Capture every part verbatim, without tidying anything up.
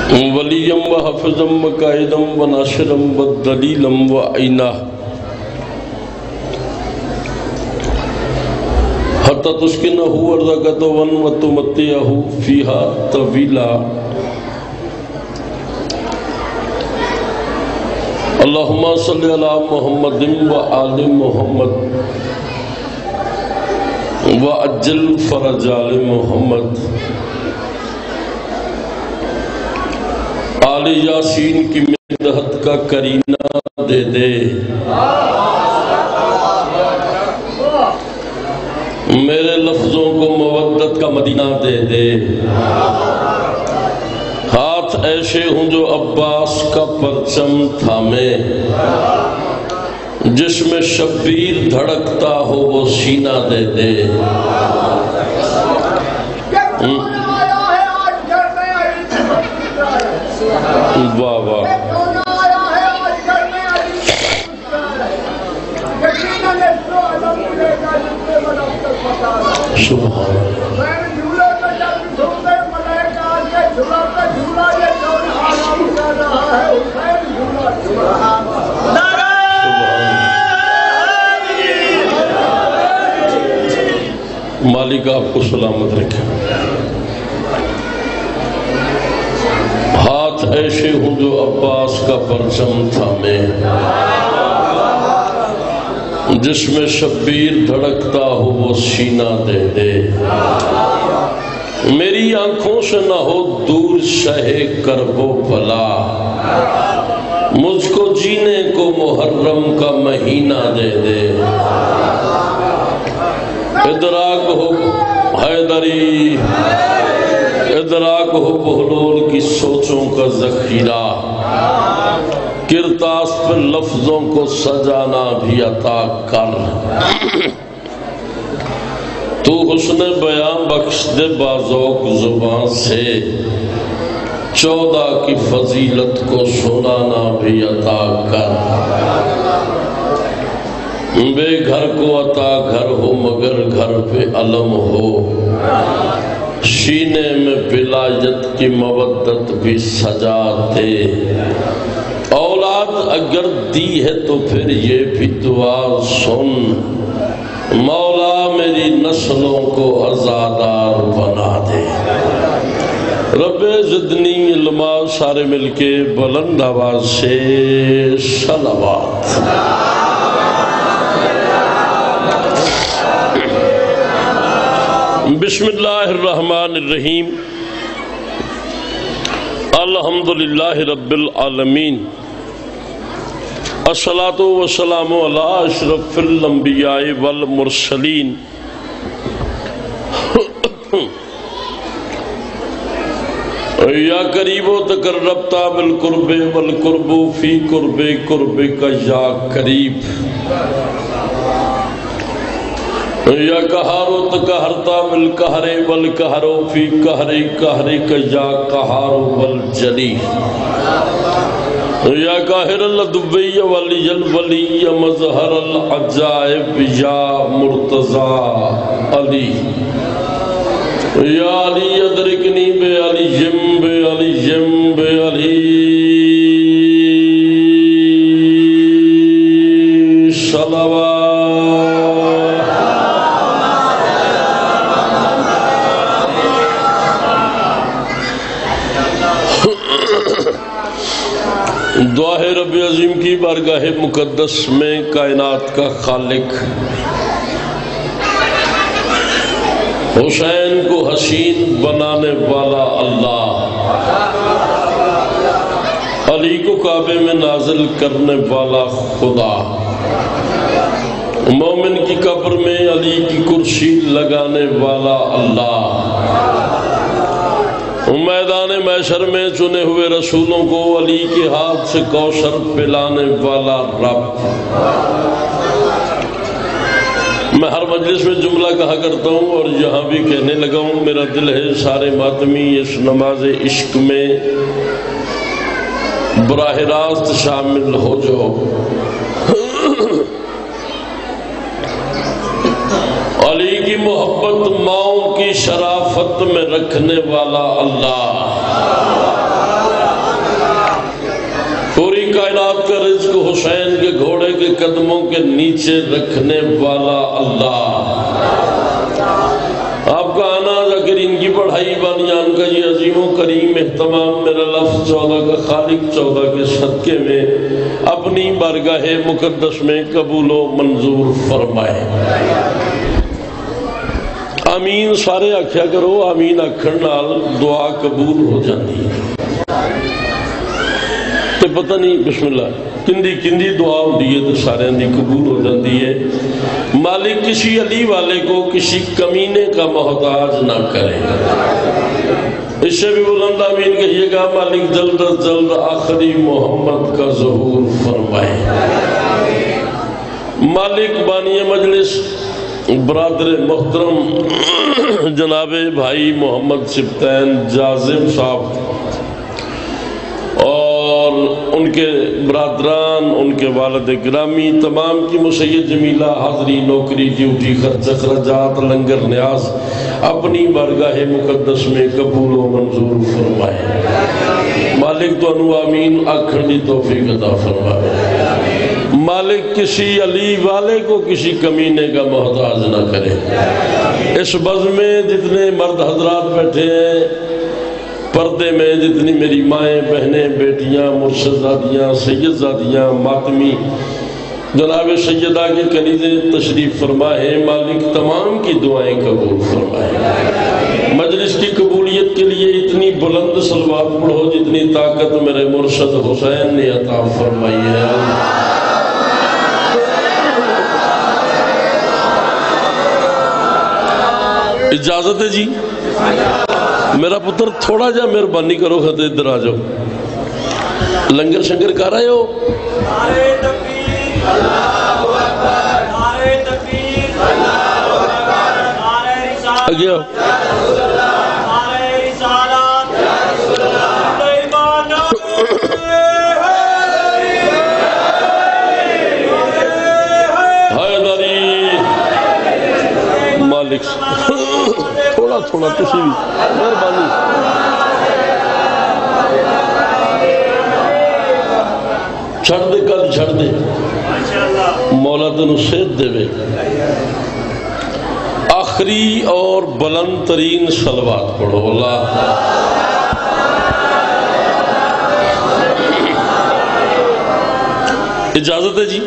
وليا وحفظا وقائدا وناصرا ودليلا وعينا حتى تسكنه أرضك وتمتعه فيها طويلا اللهم صل على محمد وآل محمد وعجل فرج آل محمد آل یاسین کی مدحت کا کرینہ دے دے میرے لفظوں کو مودت کا مدینہ دے دے ہاتھ ایسے ہوں جو عباس کا پرچم تھامے جس میں شبیر دھڑکتا ہو وہ سینہ دے دے واہ واہ سبحان مالک آپ کو سلامت رکھے ہاتھ ایسے ہوں جو عباس کا پرچم تھامے جس میں شبیر دھڑکتا ہو وہ سینہ دے دے میری آنکھوں سے نہ ہو دور شہ کرب و بلا مجھ کو جینے کو محرم کا مہینہ دے دے ادراک ہو حیدری ادراک ہو بہلول کی سوچوں کا ذخیرہ کرتاس پر لفظوں کو سجانا بھی عطا کر تو حسن بیان بخش دے بازوق زبان سے چودہ کی فضیلت کو سنانا بھی عطا کر بے گھر کو عطا گھر ہو مگر گھر پہ علم ہو سینے میں ولایت کی مودت بھی سجا دے اولاد اگر دی ہے تو پھر یہ بھی دعا سن مولا میری نسلوں کو عزادار بنا دے رب زدنی علما سارے مل کے بلند آواز سے صلوات بسم اللہ الرحمن الرحیم الحمدللہ رب العالمین الصلاة والسلام علی اشرف الانبیاء والمرسلین یا قریب و تقربتا بالقرب والقرب فی قرب قرب کا یا قریب یا قہار و تقہرتا بالقہر والقہر فی قہر قہر کا یا قہار والجلی یا قاہر الدبی ولی الولی مظہر العجائب یا مرتضی علی یا علی ادرکنی بے علی جم بے علی جم بے علی صلوات دعا ہے رب عظیم کی بارگاہ مقدس میں کائنات کا خالق حسین کو حسین بنانے والا اللہ علی کو کعبے میں نازل کرنے والا خدا مومن کی قبر میں علی کی کرسی لگانے والا اللہ میدان محشر میں چنے ہوئے رسولوں کو علی کے ہاتھ سے کوثر پلانے والا رب میں ہر مجلس میں جملہ کہا کرتا ہوں اور یہاں بھی کہنے لگا ہوں میرا دل ہے سارے ماتمی اس نماز عشق میں براہ راست شامل ہو جاؤ علی کی محبت ماؤں کی شرافت میں رکھنے والا اللہ گھوڑے کے قدموں کے نیچے رکھنے والا اللہ۔ آپ کا آنا ذکر ان کی پڑھائی بانیان کا یہ عظیم و کریم اہتمام میرا لفظ چودہ کا خالق چودہ کے صدقے میں اپنی بارگاہ مقدس میں قبول و منظور فرمائے۔ آمین سارے آکھیا کرو، آمین آکھن نال دعا قبول ہو جاتی ہے۔ تو پتہ نہیں بسم اللہ کندی کندی دعا ہوتی ہے تو سارے دی قبول ہو جاتی ہے۔ مالک کسی علی والے کو کسی کمینے کا محتاج نہ کرے۔ اس سے بھی بلند آمین کہیے گا، مالک جلد از جلد آخری محمد کا ظہور فرمائے۔ مالک بانی مجلس برادر محترم جناب بھائی محمد سبطین جازم صاحب اور ان کے برادران، ان کے والد گرامی، تمام کی مسید جمیلہ حاضری، نوکری، ڈیوٹی، خرچ اخراجات، لنگر نیاز اپنی بارگاہ مقدس میں قبول و منظور فرمائے۔ مالک تو انو آمین آکھن دی توفیق عطا فرمائے۔ مالک کسی علی والے کو کسی کمینے کا محتاج نہ کرے۔ اس بز میں جتنے مرد حضرات بیٹھے ہیں، پردے میں جتنی میری مائیں، بہنیں، بیٹیاں، مرشدزادیاں، سیدزادیاں، ماتمی، جناب سیدہ کے کنیزے تشریف فرمائے، مالک تمام کی دعائیں قبول فرمائے۔ مجلس کی قبولیت کے لیے اتنی بلند صلوات پڑھو جتنی طاقت میرے مرشد حسین نے عطا فرمائی ہے۔ اجازت ہے جی؟ میرا پتر تھوڑا جا مہربانی کرو، خطے ادھر آ جاؤ۔ لنگر شنگر کر رہے ہو؟ نعرہ تکبیر، اللہ اکبر، نعرہ تکبیر، اللہ اکبر، نعرہ رسالت، یا رسول اللہ، نعرہ رسالت، یا رسول اللہ، ایمان حیدری مالک تھوڑا تھوڑا کسی بھی مہربانی۔ چھڑ دے کل چھڑ دے، مولا تنو صحت دے وے۔ آخری اور بلند ترین صلوات پڑھو اللہ۔ اجازت ہے جی؟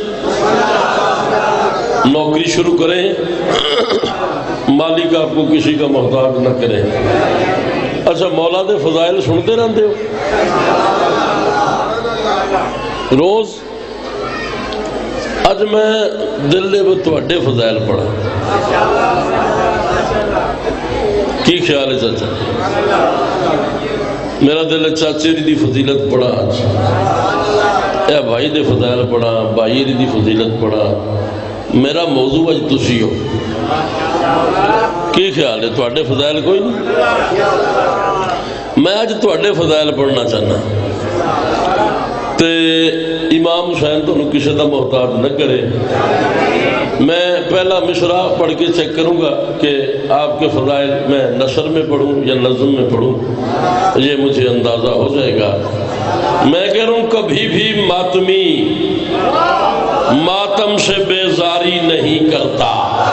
نوکری شروع کریں، مالک آپ کو کسی کا محتاج نہ کرے۔ اچھا مولا دے فضائل سنتے رہتے ہو روز؟ اج میں دل دے وہ تواڈے فضائل پڑھا، کی خیال ہے چاچا؟ میرا دل چاچے دی فضیلت پڑھا، اے بھائی دے فضائل پڑھا، بھائی دی فضیلت پڑھا۔ میرا موضوع اج تسی ہو، کی خیال ہے؟ تواڈے فضائل کوئی نہیں؟ میں اج تواڈے فضائل پڑھنا چاہنا تے امام حسین تو کسی کا محتاج نہ کرے۔ میں پہلا مصرع پڑھ کے چیک کروں گا کہ آپ کے فضائل میں نثر میں پڑھوں یا نظم میں پڑھوں، یہ مجھے اندازہ ہو جائے گا۔ میں کہہ رہا ہوں کبھی بھی ماتمی ماتم سے بیزاری نہیں کرتا۔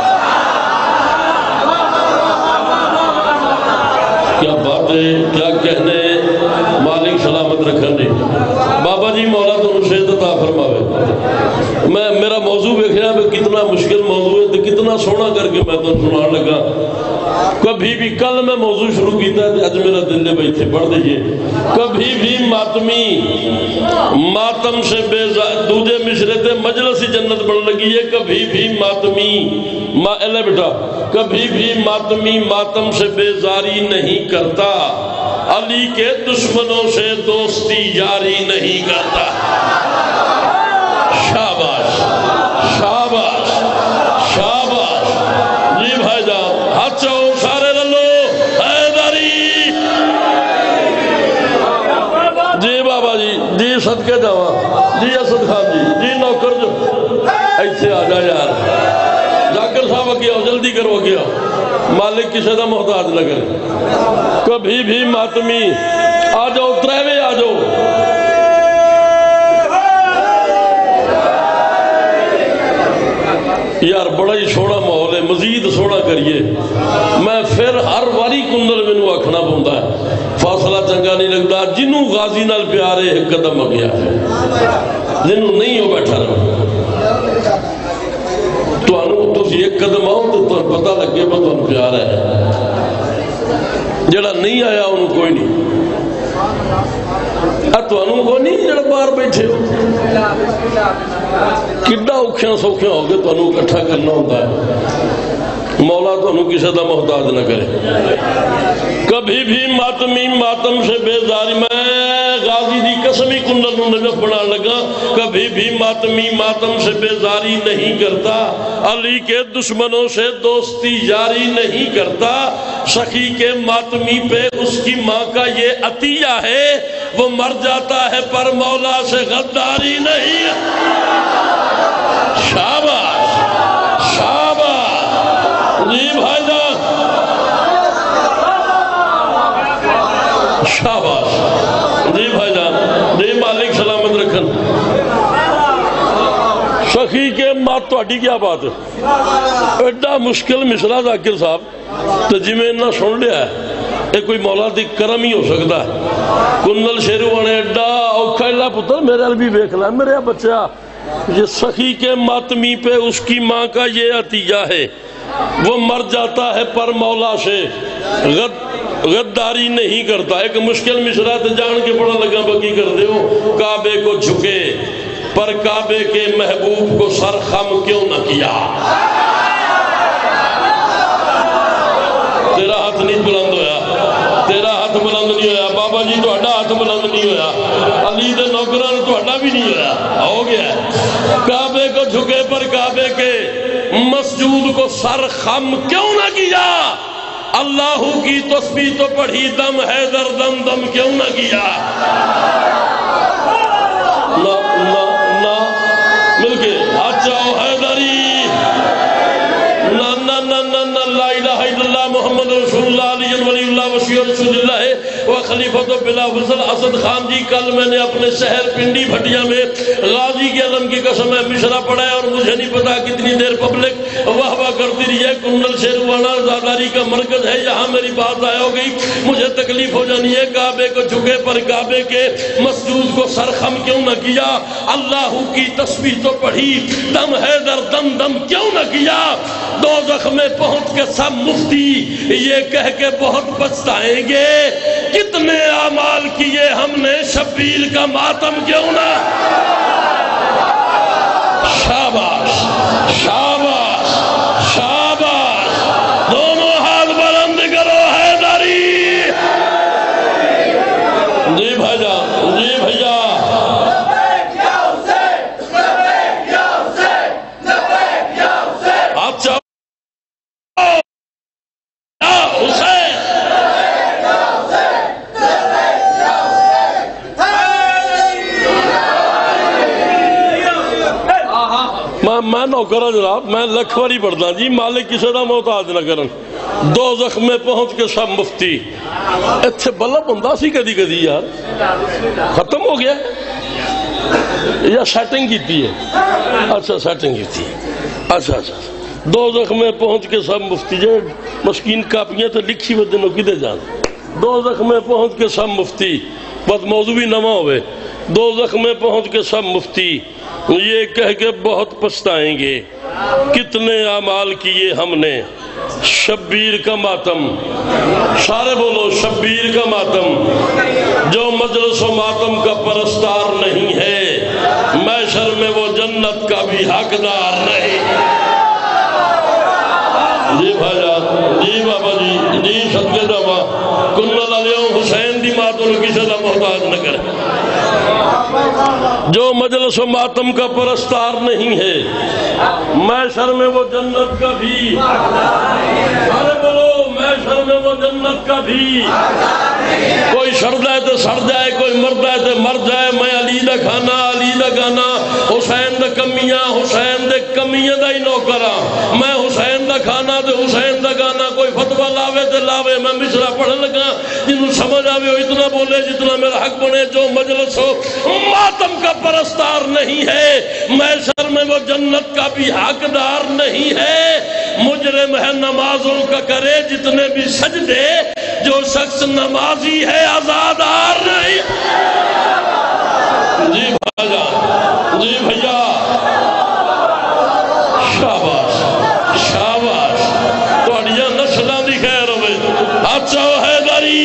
کیا بات ہے، کیا کہنے، مالک سلامت رکھنے۔ بابا جی مولا تو نصیحت عطا فرماوے۔ میں میرا موضوع دیکھا ہے کتنا مشکل موضوع ہے تو کتنا سونا کر کے میں تو سنان لگا۔ کبھی بھی کل میں موضوع شروع کیتا ہے اج میرا دل نے بیٹھے پڑھ دیجئے۔ کبھی بھی ماتمی ماتم سے بیزار، دوجے مشرے تے مجلس جنت بن لگی ہے۔ کبھی بھی ماتمی ما اے بیٹا، کبھی بھی ماتمی ماتم سے بیزاری نہیں کرتا، علی کے دشمنوں سے دوستی یاری نہیں کرتا۔ شاباش شاباش شاباش جی بھائی جان، ہاتھ چاہو سارے للو حیدری جی بابا جی جی صدقے جاوا جی اسد خان جی جی نوکر جو ایسے آ جا یار، جاکر صاحب اگے آؤ، جلدی کرو اگے آؤ، مالک کسی کا محتاج نہ کرے۔ کبھی بھی ماتمی آ جاؤ، تریوے آ جاؤ، بڑا ہی سونا ماحول ہے، مزید سونا کریے۔ میں پھر ہر واری کندل مینوں آکھنا پوندا ہے فاصلہ چنگا نہیں لگتا، جنوں غازی نال پیار ہے ایک قدم اگیا ہے، جنوں نہیں ہو بیٹھا رہو۔ تانوں تسی ایک قدم آؤ تو تانوں پتہ لگے با تانوں پیار ہے، جڑا نہیں آیا انہوں کوئی نہیں۔ تانوں کو نہیں جڑا باہر بیٹھے ہو، کڈا اوکھیاں سوکھیاں ہو کے تانوں اکٹھا کرنا ہوتا ہے۔ مولا تانوں کسی دا محتاج نہ کرے۔ کبھی بھی ماتمی ماتم سے بیزاری، میں غازی دی قسمی کنڈل نو نجف بنا لگا، کبھی بھی ماتمی ماتم سے بیزاری نہیں کرتا، علی کے دشمنوں سے دوستی یاری نہیں کرتا، سخی کے ماتمی پہ اس کی ماں کا یہ عطیہ ہے، وہ مر جاتا ہے پر مولا سے غداری نہیں۔ شاباش شاباش، جی بھائی جان شاباش، جی بھائی جان، جی مالک سلامت رکھن۔ سخی کے مات تو اڈی کیا بات ہے، ایڈا مشکل مصرع ذاکر صاحب تو جی میں نہ سن لیا ہے، یہ کوئی مولا دی کرم ہی ہو سکتا ہے۔ کنل شیرو آنے ایڈا اوکھا اللہ پتر میرے ال بھی بیکھ لائے میرے بچہ، یہ سخی کے ماتمی پہ اس کی ماں کا یہ عطیہ ہے، وہ مر جاتا ہے پر مولا سے غد غداری نہیں کرتا۔ ایک مشکل مصرع تے جان کے بڑا لگا بکی کر دے ہو، کعبے کو جھکے پر کعبے کے محبوب کو سر خم کیوں نہ کیا۔ تیرا ہاتھ نہیں بلند ہویا، تیرا ہاتھ بلند نہیں ہویا، بابا جی تو اڈا ہاتھ بلند نہیں ہویا، علی دے نوکران تو اڈا بھی نہیں ہویا، ہو گیا ہے۔ کعبے کو جھکے پر کعبے کے مسجود کو سر خم کیوں نہ کیا، اللہ کی تسبیح تو پڑھی دم حیدر دم دم کیوں نہ کیا۔ نہ نہ نہ مل کے ہاتھ جاؤ حیدری، نہ نہ نہ نہ نہ لا الہ الا اللہ محمد رسول اللہ علی ولی اللہ وسیع رسول اللہ و خلیفۃ بلا فضل اسد خان جی، کل میں نے اپنے شہر پنڈی بھٹیا میں غازی کے علم کی قسم ہے مشرا پڑھا ہے، اور مجھے نہیں پتا کتنی دیر پبلک واہ واہ کرتی رہی ہے۔ کنڈل شیروانا زاداری کا مرکز ہے، یہاں میری بات آیا ہو گئی، مجھے تکلیف ہو جانی ہے۔ کعبے کو جھکے پر کعبے کے مسجود کو سرخم کیوں نہ کیا، اللہ کی تسبیح تو پڑھی دم حیدر دم دم کیوں نہ کیا۔ دوزخ میں پہنچ کے سب مفتی یہ کہہ کے بہت پچھتائیں گے، کتنے اعمال کیے ہم نے شبیر کا ماتم کیوں نہ۔ شاباش شاباش شاباش، دونوں ہاتھ بلند کرو حیدری۔ جی بھائی جان، جی بھیا، آپ چاہو میں نوکرہ جناب، میں لکھواری پڑھتا جی، مالک کسی دا محتاج نہ کرن۔ دوزخ میں پہنچ کے سب مفتی، اتھے بلب ہوندا سی کدی کدی یار، ختم ہو گیا یا سیٹنگ کیتی ہے؟ اچھا سیٹنگ کیتی ہے، اچھا اچھا۔ دوزخ میں پہنچ کے سب مفتی، جو مسکین کاپیاں تو لکھی ہوئے دنوں کدے جان۔ دوزخ میں پہنچ کے سب مفتی، بس موضوع بھی نواں ہوئے۔ دوزخ میں پہنچ کے سب مفتی یہ کہہ کے بہت پچھتائیں گے، کتنے اعمال کیے ہم نے شبیر کا ماتم۔ سارے بولو شبیر کا ماتم، جو مجلس و ماتم کا پرستار نہیں ہے، محشر میں وہ جنت کا بھی حقدار نہیں۔ جی بھائی جان، جی بابا جی، جی صدقے دعویٰ کنل علیہ حسین دی ماتوں کسی دا محتاج نہ کرے۔ جو مجلس و ماتم کا پرستار نہیں ہے، محشر میں وہ جنت کا بھی، ارے بولو محشر میں وہ جنت کا بھی کوئی سڑ ہے تو سڑ جائے، کوئی مرد ہے تو مر جائے، میں علی دا کھانا علی دا گانا، حسین دا کمیاں حسین دے کمیاں دا ہی نوکراں، میں حسین دا کھانا تو حسین دا گانا، کوئی فتوہ لاوے تو لاوے، میں مصرع پڑھ لگا جنہوں سمجھ آوے ہو اتنا بولے جتنا میرا حق بنے، جو مجلس ہو ماتم کا پرستار نہیں ہے، محشر میں وہ جنت کا بھی حقدار نہیں ہے، مجرم ہے نمازوں کا کرے جتنے بھی سجدے، جو شخص نمازی ہے آزادار نہیں۔ جی بھاجا جی بھیا شاباش شاباش توڑیاں نسلہ دی خیر ہوئے، اچھا حیدری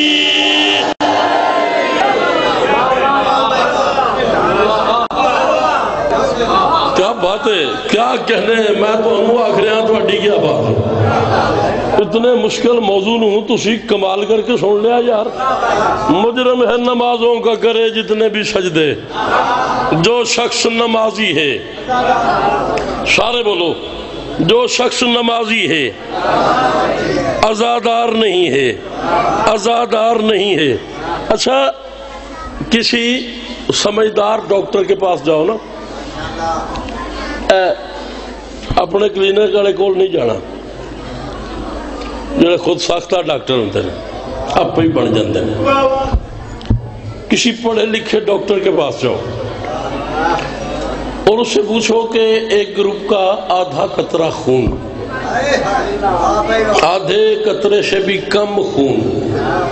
کیا بات ہے، کیا کہنے ہیں، میں تو انہوں آخریاں تو اڈی کیا بات ہے، اتنے مشکل موضوع ہوں تو اسی کمال کر کے سن لیا یار۔ مجرم ہے نمازوں کا کرے جتنے بھی سجدے، جو شخص نمازی ہے، سارے بولو، جو شخص نمازی ہے عزادار نہیں ہے، عزادار نہیں ہے۔ اچھا کسی سمجھدار ڈاکٹر کے پاس جاؤ نا، اپنے کلینک والے کول نہیں جانا، جو خود ساختہ ڈاکٹر ہوتے ہیں آپ ہی بن جاتے ہیں، کسی پڑھے لکھے ڈاکٹر کے پاس جاؤ اور اس سے پوچھو کہ ایک گروپ کا آدھا قطرہ خون، آدھے قطرے سے بھی کم خون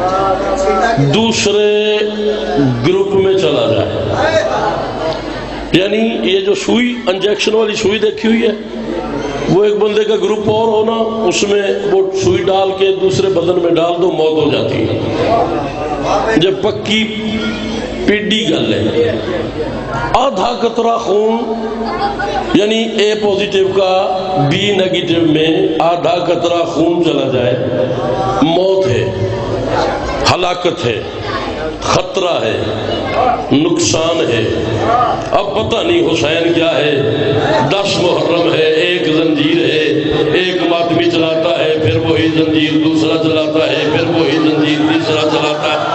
دوسرے گروپ میں چلا جائے، یعنی یہ جو سوئی انجیکشن والی سوئی دیکھی ہوئی ہے، وہ ایک بندے کا گروپ اور ہونا، اس میں وہ سوئی ڈال کے دوسرے بدن میں ڈال دو، موت ہو جاتی ہے۔ جب پکی پیڈی گل ہے، آدھا قطرہ خون یعنی اے پوزیٹیو کا بی نیگیٹیو میں آدھا قطرہ خون چلا جائے، موت ہے، ہلاکت ہے، خطرہ ہے، نقصان ہے۔ اب پتہ نہیں حسین کیا ہے، دس محرم ہے، ایک زنجیر ہے، ایک ماتمی چلاتا ہے، پھر وہی زنجیر دوسرا چلاتا ہے، پھر وہی زنجیر تیسرا چلاتا ہے۔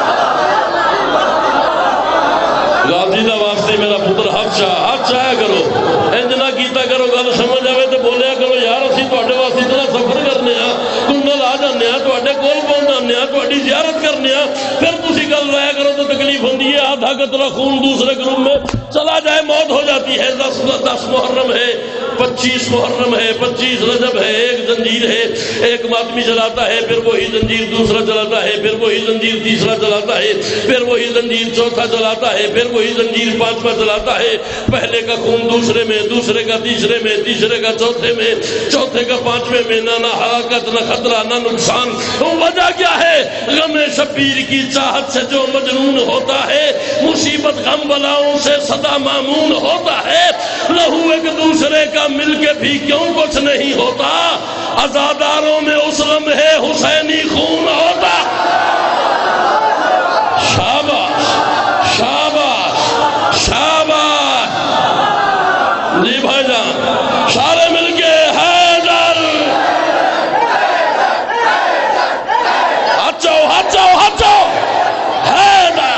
غازی دا واسطے میرا پتر حق چاہ حق چاہیا کرو، انجنا کیتا کرو، گل سمجھ آوے تو بولیا کرو یار اسی تواڈے واسطے اتنا سفر کرنے ہاں، کنڈل آ جانے ہاں، تواڈے کول پہنچ جانے ہاں، تواڈی زیارت کرنے ہاں، پھر تسی گل رایا کرو تو تکلیف ہوندی ہے۔ آدھا قطرہ خون دوسرے گروپ میں چلا جائے موت ہو جاتی ہے۔ دس دس محرم ہے، پچیس محرم ہے، پچیس رجب ہے، ایک زنجیر ہے، ایک ماتمی چلاتا ہے، پھر وہی زنجیر دوسرا چلاتا ہے، پھر وہی زنجیر تیسرا چلاتا ہے، پھر وہی زنجیر چوتھا چلاتا ہے، پھر وہی زنجیر پانچواں چلاتا ہے۔ پہلے کا خون دوسرے میں، دوسرے کا تیسرے میں، تیسرے کا چوتھے میں، چوتھے کا پانچویں میں، نہ نہ ہلاکت نہ خطرہ نہ نقصان۔ وجہ کیا ہے؟ غم شبیر کی چاہت سے جو مجنون ہوتا ہے، مصیبت غم بلاؤں سے سدا مامون ہوتا ہے۔ لہو ایک دوسرے کا مل کے بھی کیوں کچھ نہیں ہوتا، عزاداروں میں اسلم ہے حسینی خون ہوتا۔ شاباش شاباش شاباش، جی بھائی جان سارے مل کے حیدر، ہاتھ چاؤ ہاتھ چاؤ ہاتھ چاؤ، حیدر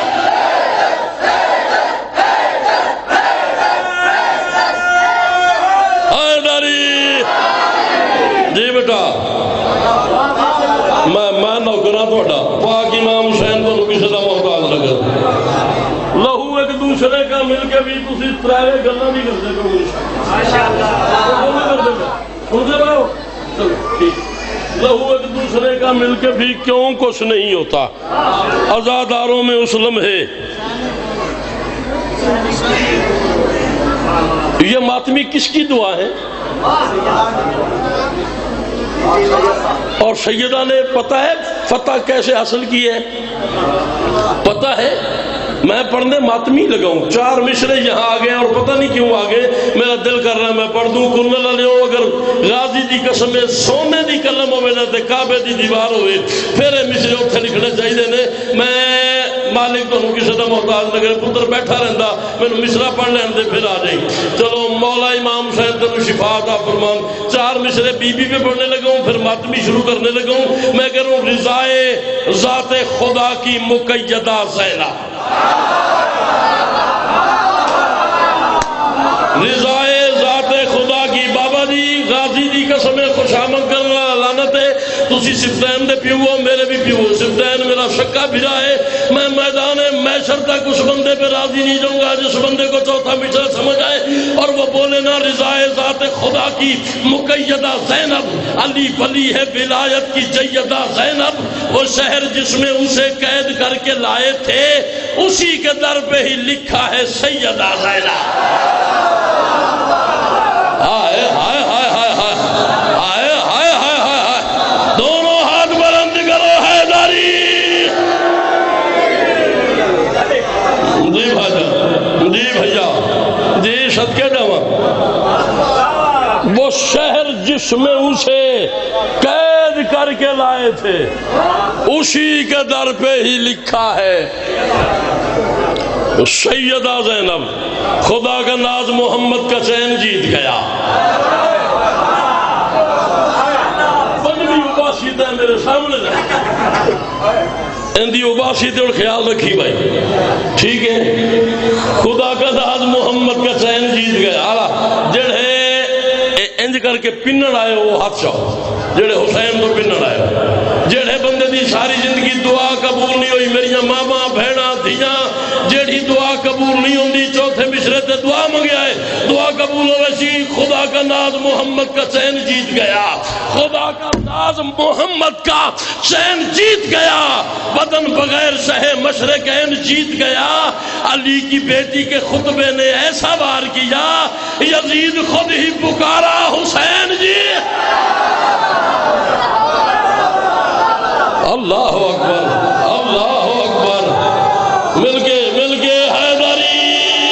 حیدری۔ جی بیٹا میں میں نوکراں تہاڈا، پاک امام حسین کو کسی دا محتاج نہ کر۔ لہو ایک دوسرے کا مل کے بھی تسی ترائے گلاں نہیں کرتے کرو لہو ایک دوسرے کا مل کے بھی کیوں کچھ نہیں ہوتا، عزاداروں میں اسلم ہے۔ یہ ماتمی کس کی دعا ہے؟ اور سیدہ نے پتہ ہے فتح کیسے حاصل کی ہے؟ پتہ ہے؟ میں پڑھنے ماتمی لگاؤں، چار مشرے یہاں آگئے اور پتہ نہیں کیوں آگئے، میرا دل کر رہا ہے میں پڑھ دوں۔ کنل علیہ اگر غازی دی قسم سونے دی قلم ہوئے نہ تے کعبے دی دیوار ہوئے، پھر مشرے اتھے لکھنے چاہیے نے۔ میں مالک تو کسی کا محتاج لگے پتر بیٹھا رہندا مینوں مصرع پڑھ لین دے پھر آ جائیں چلو مولا امام حسین تینوں شفا عطا فرمان چار مصرے بی بی پہ پڑھنے لگا ہوں پھر ماتمی شروع کرنے لگا ہوں میں کہہ رہا ہوں رضائے ذات خدا کی مقیدہ زینب رضائے ذات خدا کی بابا جی غازی دی قسم خوشامد کرنا لعنت ہے تسی سفتین دے پیو میرے بھی پیو سفتین میرا شکا بھرا ہے میں میدان محشر تک اس بندے پہ راضی نہیں جاؤں گا جس بندے کو چوتھا مصرع سمجھ آئے اور وہ بولے نا رضائے ذات خدا کی مقیدہ زینب علی ولی ہے ولایت کی جیدہ زینب وہ شہر جس میں اسے قید کر کے لائے تھے اسی کے در پہ ہی لکھا ہے سیدہ زینب آئے ہائے ہائے ہائے ہائے آئے ہائے ہائے ہائے ہائے دونوں ہاتھ بلند کرو حیدری جی بھائی جی بھیا جی صدقے جاواں وہ شہر جس میں اسے قید کر کے لائے تھے اسی کے در پہ ہی لکھا ہے سیدہ زینب خدا کا ناز محمد کا چین جیت گیا پنجویں اباسیت ہے میرے سامنے اندی اباسیت اور خیال رکھی بھائی ٹھیک ہے خدا کا ناز محمد کا چین جیت گیا جڑے انج کر کے پنن آئے وہ ہاتھ چاہو جڑے حسین تو پنن آئے جڑے بندے دی ساری زندگی دعا قبول نہیں ہوئی میری ماما بہنا دھیاں جیڑی دعا قبول نہیں ہوندی چوتھے مصرے تے دعا منگیا ہے دعا قبول ہو ویسی خدا کا ناز محمد کا چین جیت گیا خدا کا ناز محمد کا چین جیت گیا بدن بغیر سہے مشرقین جیت گیا علی کی بیٹی کے خطبے نے ایسا وار کیا یزید خود ہی پکارا حسین جی اللہ اکبر اللہ اکبر مل کے مل کے حیدری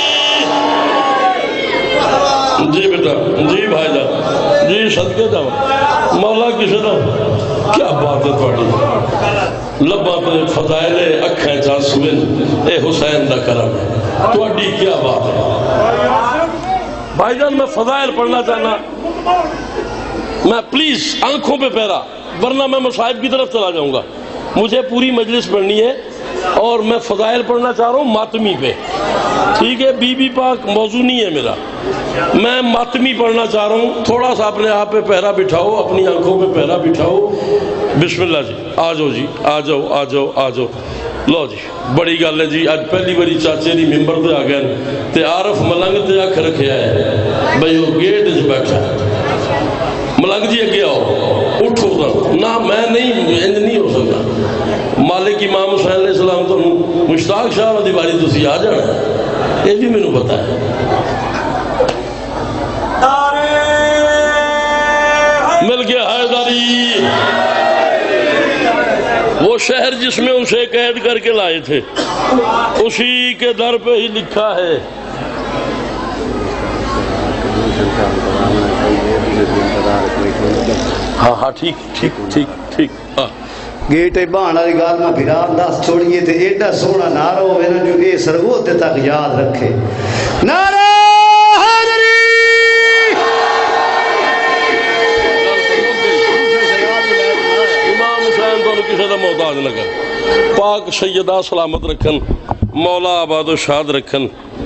جی بیٹا جی بھائی جان جی صدقے جاؤ مولا کسی دا کیا بات ہے تھوڑی لبا تے فضائل اکھیں چاسوین اے حسین دا کرم ہے تھوڑی کیا بات ہے بھائی جان میں فضائل پڑھنا چاہنا میں پلیز آنکھوں پہ پیرا ورنہ میں مصائب کی طرف چلا جاؤں گا مجھے پوری مجلس پڑھنی ہے اور میں فضائل پڑھنا چاہ رہا ہوں ماتمی پہ ٹھیک ہے بی بی پاک موضوع نہیں ہے میرا میں ماتمی پڑھنا چاہ رہا ہوں تھوڑا سا اپنے آپ پہ پہرا بٹھاؤ اپنی آنکھوں پہ پہرا بٹھاؤ بسم اللہ جی آ جاؤ جی آ جاؤ آ جاؤ آ جاؤ لو جی بڑی گل ہے جی اج پہلی باری چاچے دی ممبر تے آ گئے تے عارف ملنگ تے اکھ رکھیا ہے بھئی وہ گیٹ وچ بیٹھا ملنگ جی اگے آؤ اٹھو تو نہ میں نہیں انج نہیں ہو سکتا مالک امام حسین علیہ السلام تو مشتاق شاہ دی باری تسی آ جانا یہ بھی میں نے پتا ہے مل گیا حیدری وہ شہر جس میں اسے قید کر کے لائے تھے اسی کے در پہ ہی لکھا ہے ہاں ہاں ٹھیک ٹھیک ٹھیک ٹھیک ہاں گیٹ بہان والی گل میں پھر دس چھوڑیے تے ایڈا سونا نعرہ ہوے نا جو اے سرگوت تک یاد رکھے نعرہ حیدری امام حسین تو کسی کا محتاج نہ کر پاک سیدہ سلامت رکھن مولا آباد و شاد رکھن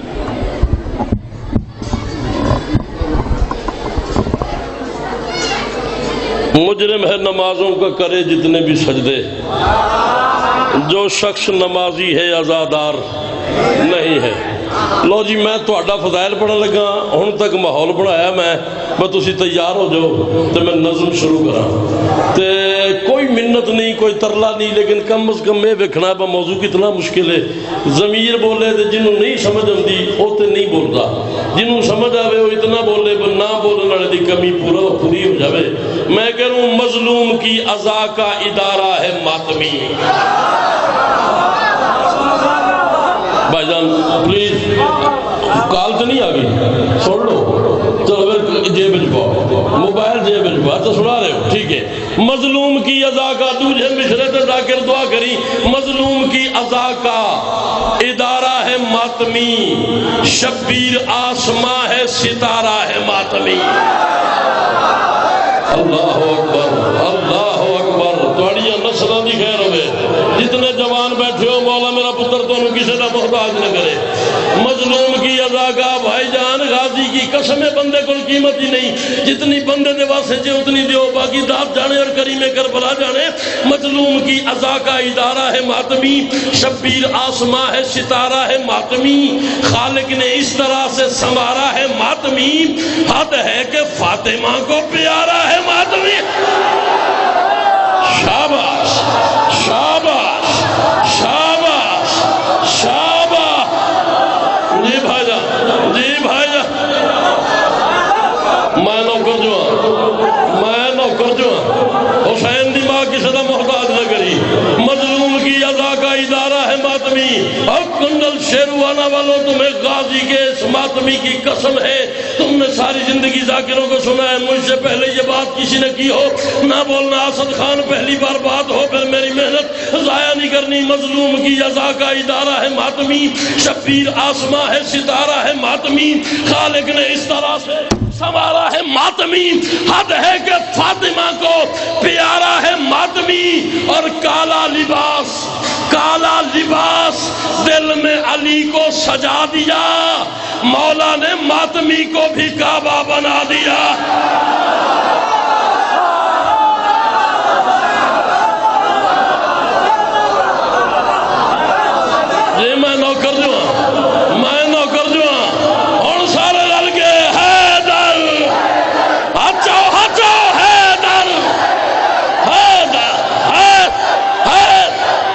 مجرم ہے نمازوں کا کرے جتنے بھی سجدے جو شخص نمازی ہے عزادار نہیں ہے لو جی میں تہاڈا فضائل پڑھن لگا ہن تک ماحول بنایا میں میں تسی تیار ہو جاؤ تے میں نظم شروع کراں تے کوئی منت نہیں کوئی ترلا نہیں لیکن کم از کم یہ ویکھنا ہے موضوع کتنا مشکل ہے ضمیر بولے تے جنوں نہیں سمجھ آندی او تے نہیں بولدا جنوں سمجھ آوے وہ اتنا بولے پر نہ بولنے والے دی کمی پورا پوری ہو جاوے میں کہہ رہا ہوں مظلوم کی عزا کا ادارہ ہے ماتمی بھائی جان پلیز کال تو نہیں آ گئی سن لو چلو پھر جیب پاؤ موبائل جیب پاؤ تو سنا رہے ہو ٹھیک ہے. مظلوم کی ازا کا دوجہ مشرے تے ذاکر دعا کری. مظلوم کی ازا کا ادارہ ہے ماتمی, شبیر آسماں ہے ستارہ ہے ماتمی. اللہ اکبر اللہ اکبر. تھوڑیاں نسلوں دی خیر ہوئے. جتنے جوان بیٹھے ہو مولا میرا پتر تو انہوں کسی کا محتاج نہ کرے. مظلوم کی ازا کا بھائی جان غازی کی قسم بندے کو قیمت ہی نہیں. جتنی بندے دے واسطے جے اتنی دیو, باقی داد جانے اور کریم کربلا جانے. مظلوم کی ازا کا ادارہ ہے ماتمی, شبیر آسماں ہے ستارہ ہے ماتمی. خالق نے اس طرح سے سنوارا ہے ماتمی, حد ہے کہ فاطمہ کو پیارا ہے ماتمی. شاباش شاباش شاباش شاباش. جی بھائی جان جی بھائی جان میں نوکر جو ہاں میں نوکر جو ہاں. حسین دی ماں کسی کا محتاج نہ کری. مظلوم کی ازا کا ادارہ ہے ماتمی. اور کنڈل شیروانا والوں تمہیں غازی کے اس ماتمی کی قسم ہے. تم نے ساری زندگی ذاکروں کو سنا ہے, مجھ سے پہلے یہ بات کسی نے کی ہو نہ بولنا. اسد خان پہلی بار بات ہو پھر میری محنت ضائع نہیں کرنی. مظلوم کی ازا کا ادارہ ہے ماتمی, شبیر آسماں ہے ستارہ ہے ماتمی. خالق نے اس طرح سے سنوارا ہے ماتمی, حد ہے کہ فاطمہ کو پیارا ہے ماتمی. اور کالا لباس کالا لباس دل میں علی کو سجا دیا, مولا نے ماتمی کو بھی کعبہ بنا دیا. جی میں نوکر جو ہاں میں نوکر جو ہاں. اور سارے رل کے حیدر ہچو ہچو حیدر حیدر حیدر.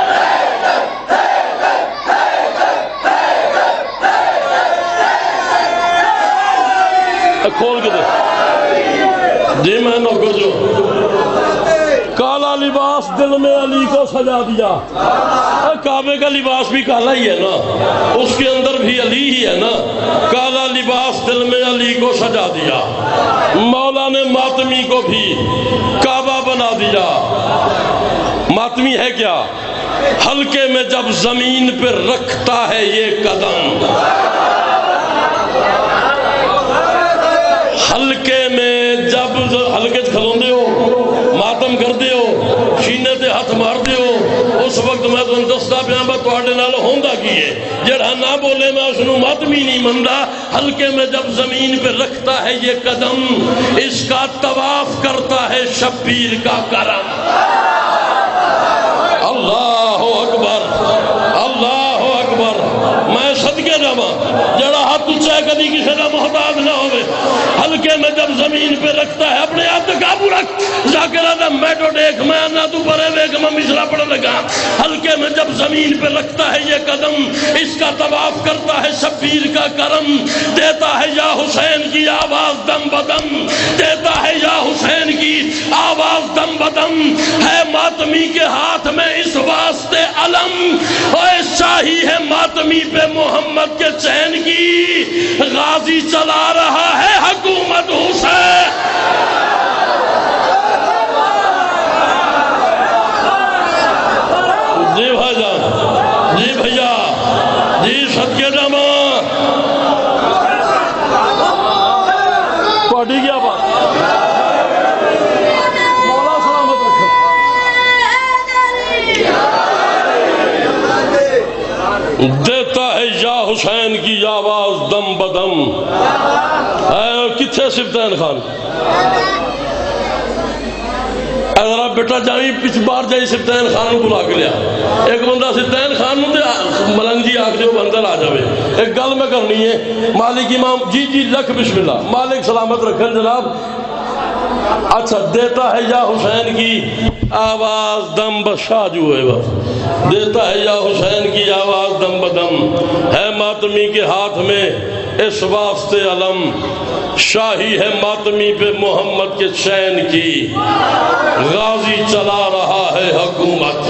کھول کے دے. جی میں نوکر جو کالا لباس دل میں علی کو سجا دیا. کعبے کا لباس بھی کالا ہی ہے نا, اس کے اندر بھی علی ہی ہے نا. کالا لباس دل میں علی کو سجا دیا, مولا نے ماتمی کو بھی کعبہ بنا دیا. ماتمی ہے کیا؟ حلقے میں جب زمین پہ رکھتا ہے یہ قدم, حلقے میں جب حلقے کھلوندے ہو ماتم کردے ہو سینے تے ہاتھ مار دے ہو, اس وقت میں تو دستا پیا با تواڈے نال ہوندا کی ہے. جڑا نہ بولے میں اس نو ماتمی نہیں مندا. حلقے میں جب زمین پہ رکھتا ہے یہ قدم, اس کا طواف کرتا ہے شبیر کا کرم. اللہ اکبر اللہ اکبر. میں صدقے جاواں جڑا ہاتھ اونچا کبھی کسی کا محتاج نہ ہوئے. حلقے میں جب زمین پہ رکھتا ہے اپنے آپ پہ قابو رکھ. ذاکرہ دا میٹو دیکھ میں نہ تو پرے دیکھ میں مصرع پڑھ لگا. حلقے میں جب زمین پہ رکھتا ہے یہ قدم, اس کا طواف کرتا ہے شبیر کا کرم. دیتا ہے یا حسین کی آواز دم بدم, دیتا ہے یا حسین کی آواز دم بدم. ہے ماتمی کے ہاتھ میں اس واسطے علم, اور شاہی ہے ماتمی پہ محمد کے چین کی. غازی چلا رہا ہے حکومت حسین. جی بھائی جان جی بھیا جی صدقے جاواں. پڑھی کیا بات مولا سلامت رکھو. دیتا ہے یا حسین کی آواز دم بدم. کتھے سفتین خان اگر آپ بیٹا جائیں پچھ بار جائیں سفتین خان بلا کے لیا. ایک بندہ سفتین خان ملنگ جی آگ جو اندر آ جاوے. ایک گل میں کرنی ہے مالک امام جی جی لکھ بسم اللہ. مالک سلامت رکھن جناب. اچھا دیتا ہے یا حسین کی آواز دم بشاہ جو ہے بس. دیتا ہے یا حسین کی آواز دم بدم. ہے ماتمی کے ہاتھ میں اس واسطے علم, شاہی ہے ماتمی پہ محمد کے چین کی. غازی چلا رہا ہے حکومت.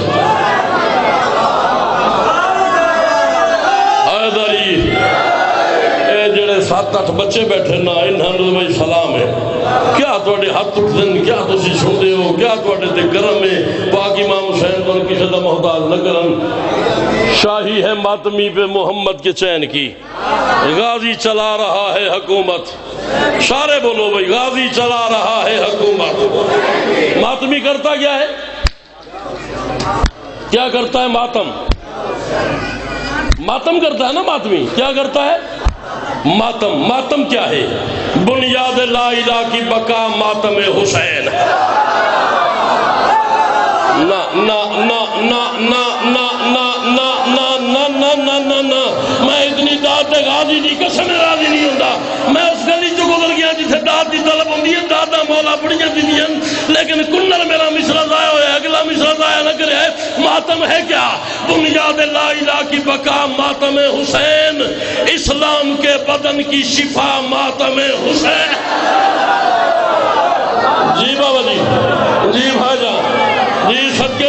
حیدری اے جڑے ساتھ سات اٹھ بچے بیٹھے نا انہاں نوں بھائی سلام ہے کیا تواڈے ہاتھ اٹھدن کیا تسی سندے ہو کیا تواڈے تے کرم ہے پاک امام حسین تو کسی دا محتاج نہ کرن شاہی ہے ماتمی پہ محمد کے چین کی غازی چلا رہا ہے حکومت سارے بولو بھائی غازی چلا رہا ہے حکومت ماتمی کرتا کیا ہے کیا کرتا ہے ماتم ماتم کرتا ہے نا ماتمی کیا کرتا ہے ماتم ماتم کیا ہے بنیاد لا الہ کی بقا ماتم حسین نا نا نا نا نا نا نا نا نا نا نا نا نا نا میں اتنی داد غازی دی قسم راضی نہیں ہوندا میں اس گلی جو گزر گیا جتھے داد دی طلب ہوندی ہے دادا مولا بڑیاں دیندیاں لیکن کنر میرا مصرع ضائع ہویا اگلا مصرع ضائع نہ کرے ماتم ہے کیا بنیاد لا الہ کی بقا ماتم حسین اسلام کے بدن کی شفا ماتم حسین جی بابا جی جی بھائی جان جی صدقے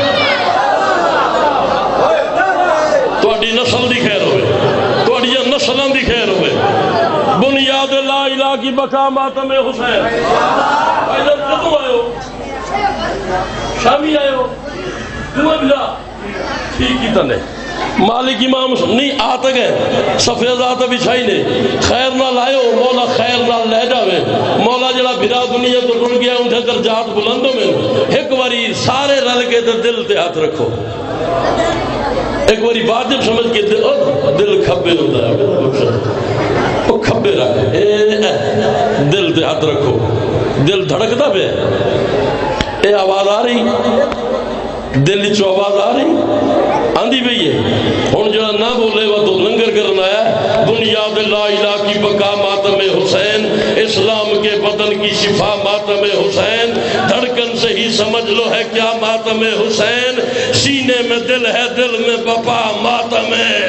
تواڈی نسل دی خیر ہوئے تواڈی نسلاں دی خیر ہوئے بنیاد لا الہ کی بقا ماتم حسین ادھر کدوں آئے ہو شامی آئے ہو کیوں بلا ٹھیک ہی تنے مالک امام نہیں آتا گئے سفید آتا بچھائی نے خیر نہ لائے ہو مولا خیر نہ لے جاوے مولا جڑا بھرا دنیا تو رڑ گیا انہیں درجات بلندوں میں ایک باری سارے رل کے دل تے ہاتھ رکھو ایک باری واجب سمجھ کے دل, دل کھبے ہوتا ہے وہ کھبے رکھ دل تے ہاتھ رکھو دل دھڑکتا پہ اے آواز آ رہی دل چو آواز آ رہی آندھی بھی ہے ہن جو نہ بولے وہ تو لنگر کرنا ہے بنیاد لا الہ کی بقا ماتم حسین اسلام کے بدن کی شفا ماتم حسین دھڑکن سے ہی سمجھ لو ہے کیا ماتم حسین سینے میں دل ہے دل میں بپا ماتم ہے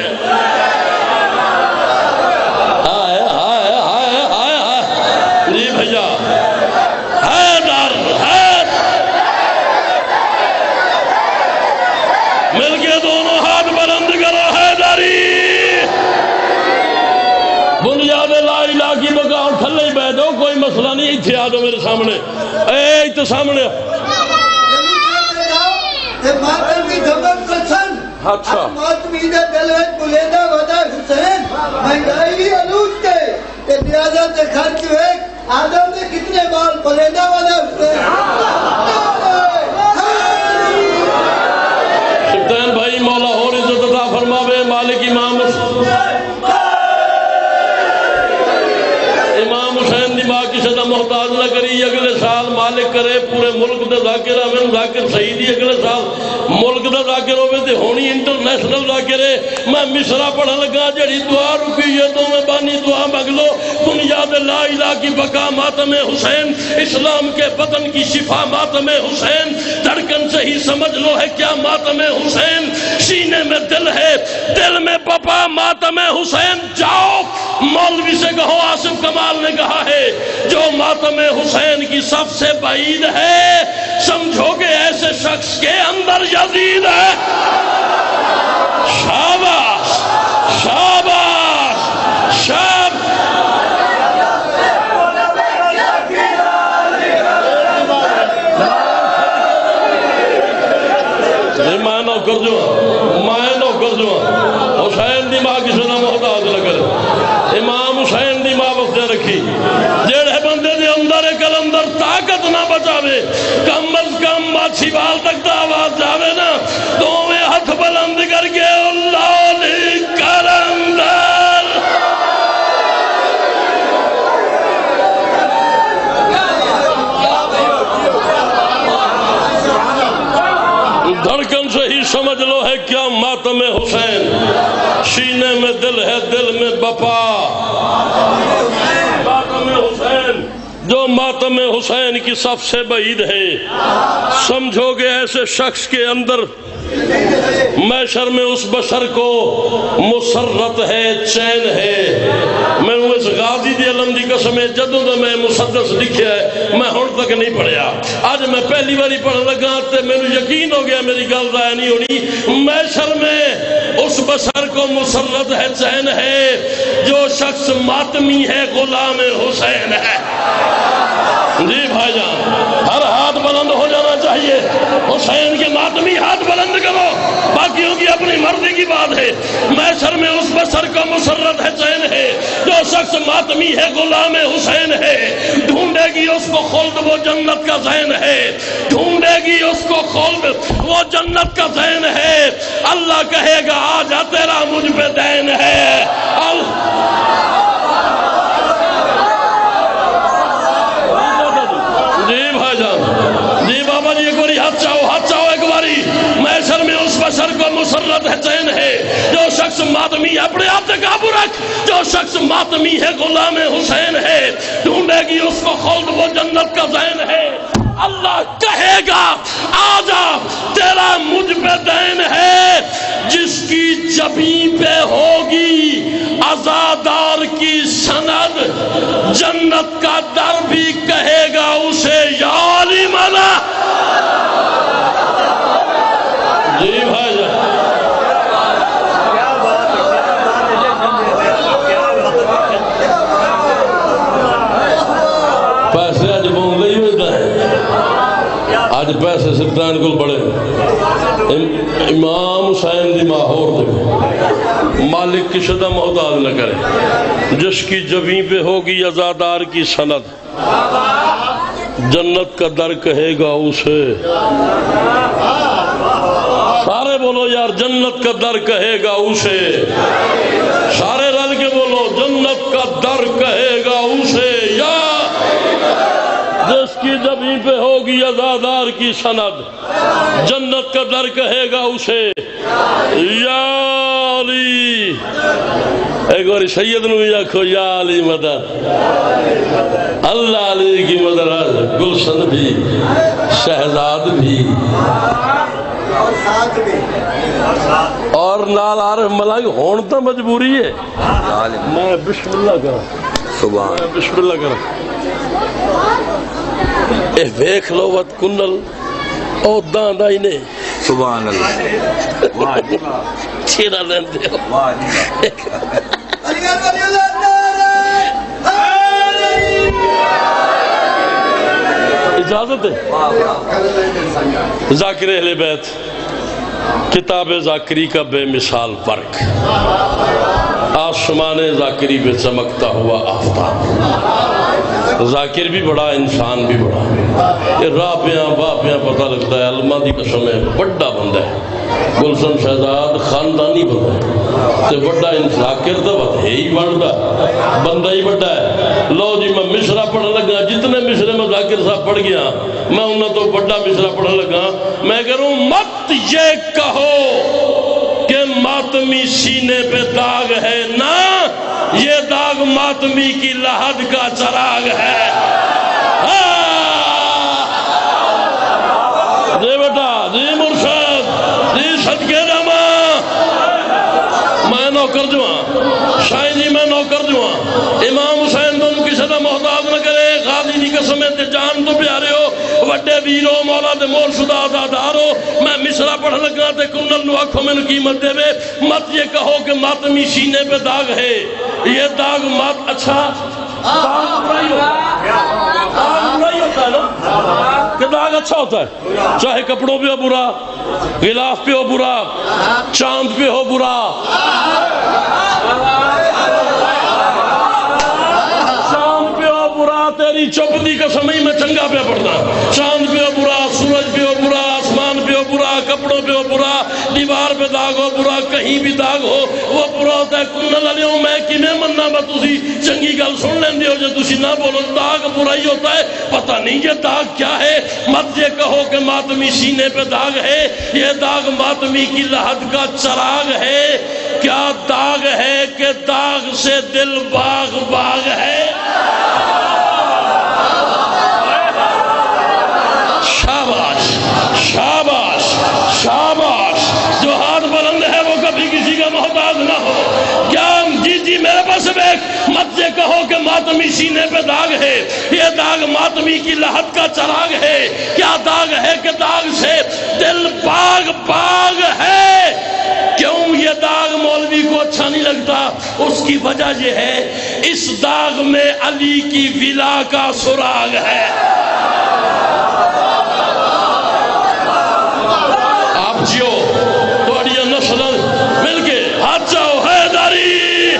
آئے آئے آئے آئے آئے جی بھیا مل کے دونوں ہاتھ بلند کرو حیدری بنیاد لا الہ کی بقا تھلے ہی بیٹھو کوئی مسئلہ نہیں اتھے آ جاؤ میرے سامنے اے اتھے سامنے ماتم کی دھمک پسند اچھا ماتمی دے دلویت بلیدہ ودا حسین مہنگائی علوج تے کہ ریاضت خرچ ہوئے آدم نے کتنے بار بلیدہ ودا حسین سبتین بھائی مولا اور عزت عطا فرماوے مالک امام امام حسین دی ماں کسی دا محتاج نہ کری اگلے سال مالک کرے پورے ملک دے ذاکر آمین ذاکر سعیدی اگلے سال ملک دے ذاکر ہوئے دے ہونی انٹرنیشنل ذاکرے میں مصرع پڑھا لگا جڑی دعا رکی یہ تو میں بانی دعا مگلو بنیاد لا الہ کی بقا ماتم حسین اسلام کے بدن کی شفا ماتم حسین دھڑکن سے ہی سمجھ لو ہے کیا ماتم حسین سینے میں دل ہے دل میں پپا ماتم حسین جاؤ مولوی سے کہو آصف کمال نے کہا ہے جو ماتم حسین کی سب سے بعید ہے سمجھو کہ ایسے شخص کے اندر یزید ہے شاباش شاباش شاب میں نو کر جو میں نو کر جو حسین دی ماں کسی نے محتاج نہ کرے امام حسین دی ماں وقت رکھی جیڑے بندے دے اندر کلندر طاقت نہ بچاوے کم از کم ماچھی بال تک دا آواز جاوے نا تو میں ہاتھ بلند کر کے اللہ علی کلندر دھڑکن سے ہی سمجھ لو ہے کیا ماتم حسین سینے میں دل ہے دل میں بپا ماتم حسین جو ماتم حسین کی سب سے بعید ہے سمجھو گے ایسے شخص کے اندر محشر میں اس بشر کو مسرت ہے چین ہے میں اس غازی دی علم دی قسم جدوں دا میں مسدس لکھیا ہے میں ہن تک نہیں پڑھیا آج میں پہلی باری پڑھن لگا تے مینوں یقین ہو گیا میری گل ضائع نہیں ہونی محشر میں اس بشر کو مسرت ہے چین ہے جو شخص ماتمی ہے غلام حسین ہے۔ جی بھائی جان، ہر ہاتھ بلند ہو جانا چاہیے، حسین کے ماتمی ہاتھ بلند کرو، باقیوں کی اپنی مرضی کی بات ہے۔ محشر میں اس بشر کو مسرت ہے چین ہے جو شخص ماتمی ہے غلام حسین ہے، ڈھونڈے گی اس کو خلد وہ جنت کا زین ہے، ڈھونڈے گی اس کو خلد وہ جنت کا زین ہے، اللہ کہے گا آجا تیرا مجھ پہ دین ہے۔ جی بھائی جان، جی بابا جی ایک باری ہاتھ چاہو، ہاتھ چاہو ایک باری۔ محشر میں اس بشر کو مسرت ہے چین ہے جو شخص ماتمی، اپنے آپ سے قابو رکھ، جو شخص ماتمی ہے غلام حسین ہے، ڈھونڈے گی اس کو خلد وہ جنت کا زین ہے، اللہ کہے گا آجا تیرا مجھ پہ دین ہے۔ جس کی جبیں پہ ہوگی عزادار کی سند، جنت کا در بھی کہے گا اسے یا علی ملا۔ جی بھائی جان، پیسے اج بون لئی ہوتا ہے، اج پیسے سلطان کو بڑے۔ امام حسین دی ماحور دے مالک کسی دا محتاج نہ کرے، جس کی جبیں پہ ہوگی عزادار کی سند، جنت کا در کہے گا اسے۔ سارے بولو یار، جنت کا در کہے گا اسے، سارے رل کے بولو، جنت کا در کہے گا اسے، یا جس کی جبیں پہ ہوگی عزادار کی سند، جنت کا در کہے گا اسے یا علی۔ ایک بار سید نو بھی آکھو یا علی مدد، اللہ علی کی مدد، گلشن بھی، شہزاد بھی، اور نال عارف ملنگ ہون تو مجبوری ہے۔ میں بسم اللہ کرا، میں بسم اللہ کرا، اے ویکھ لو وت کنل او داں دا ہی نے، سبحان اللہ، چیرا لیندے ہو۔ اجازت ہے؟ ذاکر اہل بیت، کتاب ذاکری کا بے مثال فرق، آسمان ذاکری پہ چمکتا ہوا آفتاب، ذاکر بھی بڑا، انسان بھی بڑا، یہ راہ پیاں باہ پیاں پتہ لگتا ہے، علماء دی قسم ہے، بڑا بندہ ہے، گلشن شہزاد خاندانی بندہ ہے، تے بڑا ذاکر تو بات ہے ہی بڑا بندہ ہی بڑا ہے۔ لو جی میں مصرع پڑھنے لگا، جتنے مصرے میں ذاکر صاحب پڑھ گیا، میں انہوں تو بڑا مصرع پڑھنے لگا، میں کہوں مت یہ کہو کہ ماتمی سینے پہ داغ ہے، نا یہ داغ ماتمی کی لحد کا چراغ ہے۔ جی بیٹا، جی مرشد، جی صدقے جاما، میں نوکر جو ہاں، شاہی جی میں نوکر جو ہاں، امام حسین تم کسی دا محتاج نہ کرے، غازی دی قسم تے جان تو پیارے ہو، وڈے ویرو مولا دے مول شدہ آزادارو، میں مصرع پڑھ لگا تے کنل نو آنکھوں میں قیمت دے وے، مت یہ کہو کہ ماتمی سینے پہ داغ ہے، یہ داغ مات اچھا داغ برائی ہوتا ہے، داغ برائی ہوتا ہے نا، کہ داغ اچھا ہوتا ہے، چاہے کپڑوں پہ ہو برا، غلاف پہ ہو برا، چاند پہ ہو برا، چاند پہ ہو برا، تیری چپ دی قسم ہی میں چنگا پہ پڑھنا، چاند پہ ہو برا، سورج پہ ہو برا، آسمان پہ ہو برا، کپڑوں پہ ہو برا، دیوار پہ داغ ہو برا، کہیں بھی داغ ہو وہ برا ہوتا ہے۔ کنل علیہ میں کیویں مننا با تسی چنگی گل سن لیندے ہو جے تسی نہ بولو، داغ برائی ہوتا ہے، پتہ نہیں یہ داغ کیا ہے، مت یہ کہو کہ ماتمی سینے پہ داغ ہے، یہ داغ ماتمی کی لحد کا چراغ ہے، کیا داغ ہے کہ داغ سے دل باغ باغ ہے۔ شاباش شاباش شاباش، جو ہاتھ بلند ہے وہ کبھی کسی کا محتاج نہ ہو۔ کیا جی جی میرے پاس ایک مت یہ کہو کہ ماتمی سینے پہ داغ ہے، یہ داغ ماتمی کی لحد کا چراغ ہے، کیا داغ ہے کہ داغ سے دل باغ باغ ہے، کیوں یہ داغ علی کو اچھا نہیں لگتا؟ اس کی وجہ یہ ہے اس داغ میں علی کی ولا کا سراغ ہے۔ آپ جیو توڑیا نسل مل کے ہاتھ جاؤ حیدری۔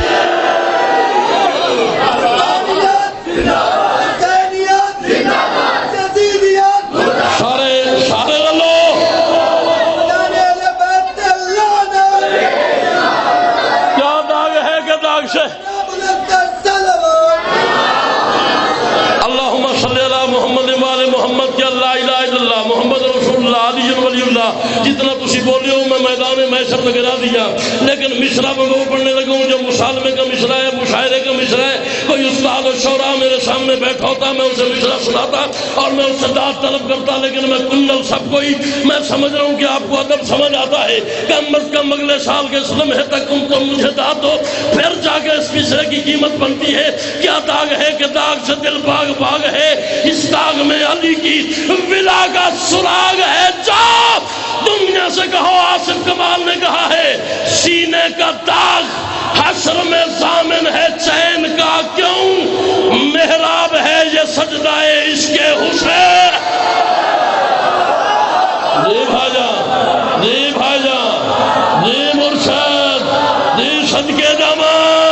اللہم صلی اللہ محمد وآل محمد کہ اللہ الہ الا اللہ محمد رسول اللہ علی ولی اللہ۔ جتنا تسی بولی ہوں میں میدان محشر میں گرا دیا، لیکن مصرع میں وہ پڑھنے لگا ہوں جو مصالمے کا مصرع ہے، مشاعرے کا مصرع ہے۔ کوئی استاد و شعراء میرے سامنے بیٹھا ہوتا، میں اسے مصرع سناتا اور میں اس سے داد طلب کرتا، لیکن میں کلل سب کوئی میں سمجھ رہا ہوں کہ آپ کو ادب سمجھ آتا ہے، کم از کم اگلے سال کے لمحے تک تم تو مجھے داد دو، پھر جا کے اس مصرع کی قیمت بنتی ہے۔ کیا داغ ہے کہ داغ سے دل باغ باغ ہے، اس داغ میں علی کی ولا کا سراغ ہے۔ جاؤ دنیا سے کہو، آصف کمال نے کہا ہے سینے کا داغ حشر میں ضامن ہے چین کا، کیوں محراب ہے یہ سجدہ عشق حسین۔ جی بھائی جان، جی بھائی جان، جی مرشد، جی صدقے جامع۔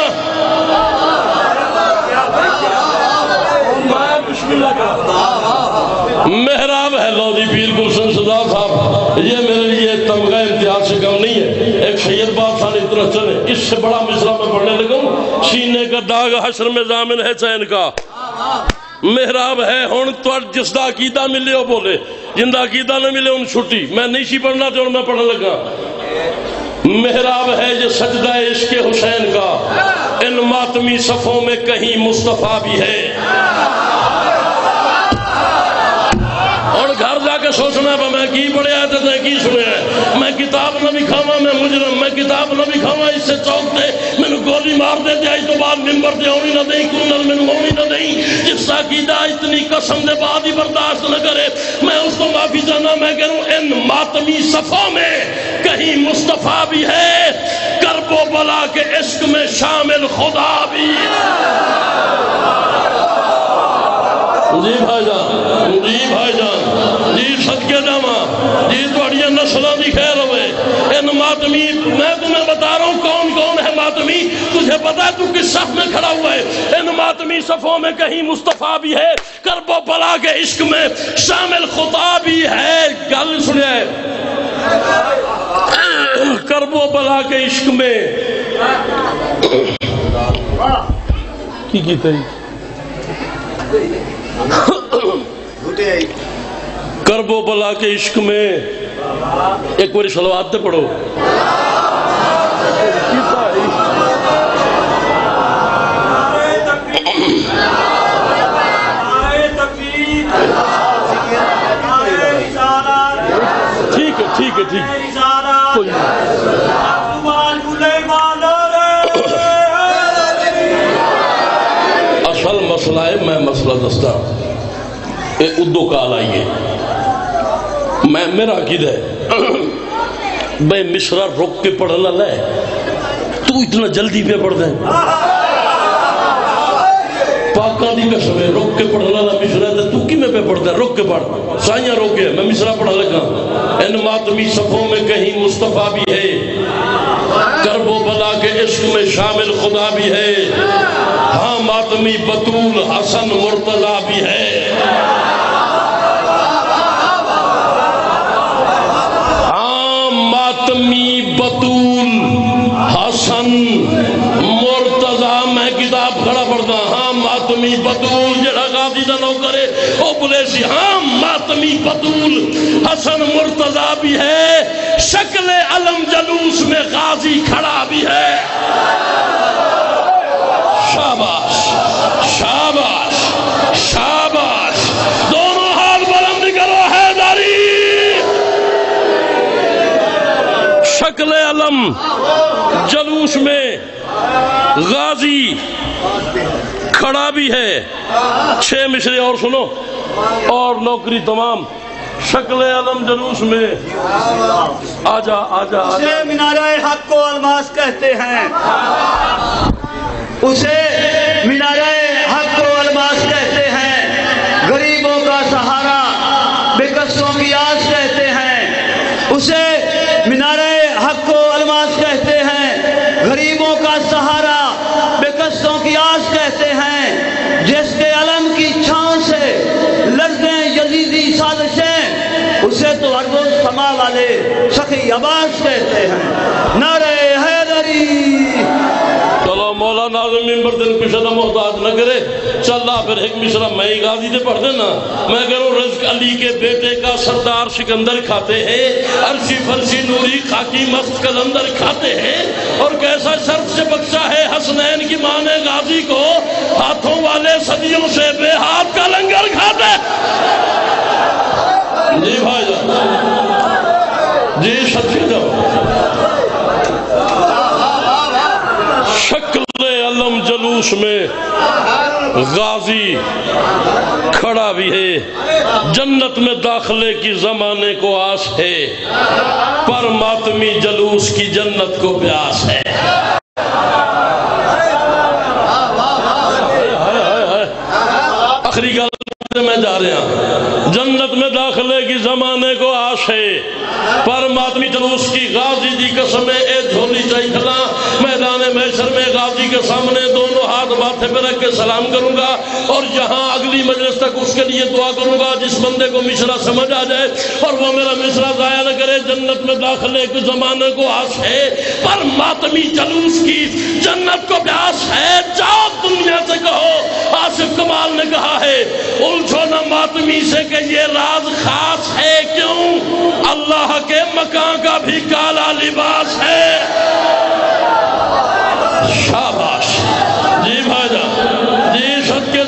محراب ہے لودھی پیر گلشن سزا صاحب، یہ میرے لیے تمغہ امتیاز سے کم نہیں ہے۔ ایک سید بادشاہ نے اتنا چلے، اس سے بڑا مصرع میں پڑھنے لگا ہوں، سینے کا داغ حشر میں ضامن ہے چین کا۔ محراب ہے ہون تو جس دا عقیدہ ملے ہو بولے، جن دا عقیدہ نہ ملے ان چھٹی۔ میں نہیں سی پڑھنا تھا اور میں پڑھنے لگا۔ محراب ہے یہ سجدہ عشق حسین کا، ان ماتمی صفوں میں کہیں مصطفیٰ بھی ہے۔ اور گھر جا کے سوچنا ہے میں کی پڑھیا ہے تو کی سنیا ہے۔ میں کتاب نہ بھی کھاوا میں مجرم، میں کتاب نہ بھی کھاوا اس سے چوک دے میں نے گولی مار دے دیا، اس تو بعد ممبر دے ہونی نہ دیں، کنل میں ہونی نہ دیں۔ جس کا عقیدہ اتنی قسم دے بعد ہی برداشت نہ کرے، میں اس کو معافی جانا۔ میں کہہ رہا ہوں ان ماتمی صفوں میں کہیں مصطفیٰ بھی ہے، کرب و بلا کے عشق میں شامل خدا بھی۔ جی بھائی جان، جی بھائی جان، جی صدقے جامع، جی توڑیاں نسلوں دی خیر ہوئے۔ ان ماتمی میں تمہیں بتا رہا ہوں کون کون ہے ماتمی، تجھے پتا ہے تو کس صف میں کھڑا ہوا ہے۔ ان ماتمی صفوں میں کہیں مصطفیٰ بھی ہے، کرب و بلا کے عشق میں شامل خدا بھی ہے۔ گل سنیا ہے، کرب و بلا کے عشق میں کی کیتا ہے کرب و بلا کے عشق میں ایک باری صلوات تے پڑھو۔ ٹھیک ہے ٹھیک ہے ٹھیک ہے۔ اصل مسئلہ ہے، میں مسئلہ دستا اے ادو کال آئیے، میں میرا عقیدہ ہے میں مصرع رک کے پڑھنا لے تو اتنا جلدی پہ پڑھ دیں پاکاں دی قسم ہے، رک کے پڑھنا لے مصرع ہے تو کی میں پہ پڑھ دیں، رک کے پڑھ سائیاں روک کے میں مصرع پڑھا لگا۔ ان ماتمی صفوں میں کہیں مصطفیٰ بھی ہے، کرب و بلا کے عشق میں شامل خدا بھی ہے، ہاں ماتمی بطول حسن مرتضیٰ بھی ہے۔ ہاں ماتمی بطول حسن مرتضیٰ، میں کتاب کھڑا پڑھتا ہاں ماتمی بطول جڑا غازی دا نو کرے او بلے سی، ہاں ماتمی بطول حسن مرتضیٰ بھی ہے، شکل علم جلوس میں غازی کھڑا بھی ہے۔ شاباش شاباش شاباش، دونوں ہاتھ بلند کرو حیدری۔ شکل علم جلوس میں غازی کھڑا بھی ہے۔ چھ مصرے اور سنو اور نوکری تمام۔ شکل علم جلوس میں آجا آجا اسے مینارہ حق و الماس کہتے ہیں، اسے مینارہ حق و الماس کہتے ہیں، غریبوں کا سہارا بے کسوں کی آس کہتے ہیں، اسے مینارہ حق و الماس کہتے ہیں، غریبوں کا سہارا بے کسوں کی آس کہتے ہیں، جس کے علم کی چھاؤں سے لرزیں یزیدی سازشیں، اسے تو ارض و سما والے سخی عباس کہتے ہیں۔ نعرہ حیدری۔ چلو مولا ناظم ممبر دن کشدہ محتاج نہ کرے، چلا پھر ایک مصرع میں ہی غازی دے پڑھ دینا۔ میں کہوں رزق علی کے بیٹے کا سردار سکندر کھاتے ہیں، عرشی فرشی نوری خاکی مست کلندر کھاتے ہیں، اور کیسا شرط سے بخشا ہے حسنین کی ماں نے غازی کو، ہاتھوں والے صدیوں سے بے ہاتھ کا لنگر کھاتے۔ جی بھائی جان، جی سچی جاؤ۔ شکل علم جلوس میں غازی کھڑا بھی ہے، جنت میں داخلے کی زمانے کو آس ہے، پر ماتمی جلوس کی جنت کو پیاس ہے۔ آخری گل میں جا رہے ہیں، جنت میں داخلے کی زمانے کو آس ہے، پر ماتمی جلوس کی غازی دی قسم اے جھولی چاہی کھلا۔ میدان محشر میں غازی کے سامنے دونوں ہاتھ ماتھے پہ رکھ کے سلام کروں گا، اور یہاں اگلی مجلس تک اس کے لیے دعا کروں گا جس بندے کو مصرع سمجھ آ جائے اور وہ میرا مصرع ضائع نہ کرے۔ جنت میں داخلے کے زمانے کو آس ہے، پر ماتمی جلوس کی جنت کو پیاس ہے۔ جاؤ دنیا سے کہو، آصف کمال نے کہا ہے، الجھو نہ ماتمی سے کہ یہ راز خاص ہے، کیوں اللہ کے مکان کا بھی کالا لباس ہے۔ شاباش جی بھائی جان، جی صدقے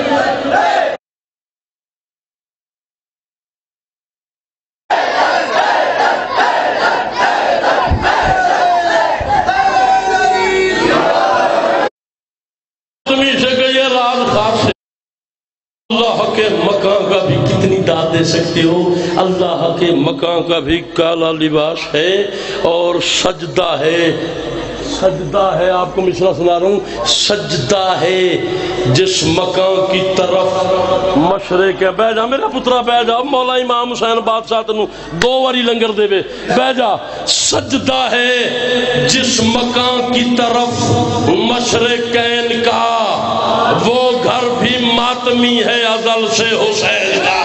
تمہیں سے کہ یہ راز خاص ہے، اللہ کے مکان کا بھی کتنی داد دے سکتے ہو؟ اللہ کے مکان کا بھی کالا لباس ہے، اور سجدہ ہے، سجدہ ہے، آپ کو مصرع سنا رہا ہوں، سجدہ ہے جس مکان کی طرف مشرق ہے۔ بہ جا میرا پترا، بہ جا، مولا امام حسین بادشاہ تنو دو واری لنگر دے بے، بہ جا۔ سجدہ ہے جس مکان کی طرف مشرقین کا، وہ گھر بھی ماتمی ہے ازل سے حسین کا۔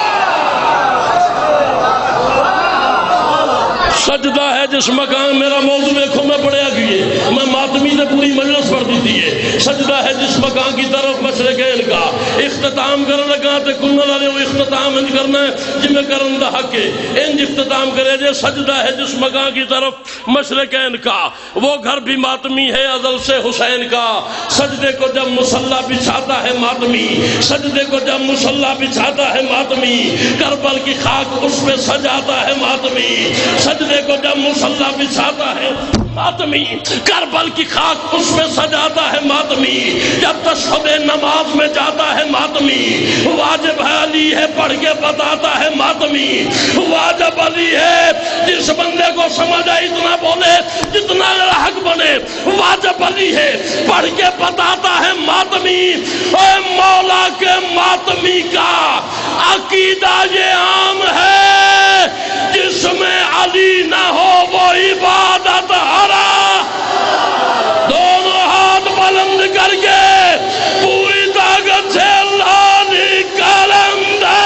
سجدہ ہے جس مکان، میرا موضوع دیکھو میں پڑھیا کیے، میں ماتمی سے پوری مجلس پڑھ دیتی ہے۔ سجدہ ہے جس مکان کی طرف مشرقین کا، اختتام کرنے لگا تے کنہ لالے وہ اختتام انج کرنا ہے جی میں کرن دا حق ہے، انج اختتام کرے جے۔ سجدہ ہے جس مکان کی طرف مشرقین کا، وہ گھر بھی ماتمی ہے ازل سے حسین کا۔ سجدے کو جب مصلی بچھاتا ہے ماتمی، سجدے کو جب مصلی بچھاتا ہے ماتمی، کربل کی خاک اس پہ سجاتا ہے ماتمی۔ سجدے کو جب مصلی بچھاتا ہے ماتمی، کربل کی خاک اس میں سجاتا ہے ماتمی۔ جب تشہد نماز میں جاتا ہے ماتمی، واجب ہے علی ہے پڑھ کے بتاتا ہے ماتمی۔ واجب علی ہے جس بندے کو سمجھ آئے اتنا بولے جتنا حق بنے، واجب علی ہے پڑھ کے بتاتا ہے ماتمی۔ اے مولا کے ماتمی کا عقیدہ یہ عام ہے، جس میں علی نہ ہو وہ عبادت ہرا۔ دونوں ہاتھ بلند کر کے پوری طاقت سے اللہ نکالم دا۔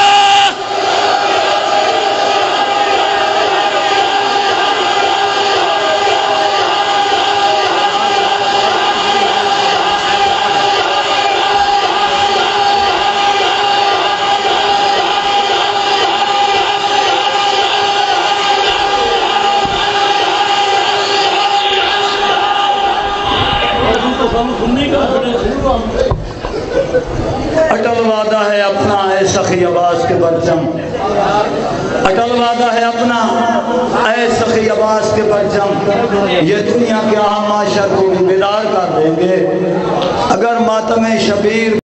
اٹل وعدہ ہے اپنا اے سخی عباس کے پرچم، اٹل وعدہ ہے اپنا اے سخی عباس کے پرچم، یہ دنیا کے اہم معاشر کو بھی بیدار کر دیں گے اگر ماتم شبیر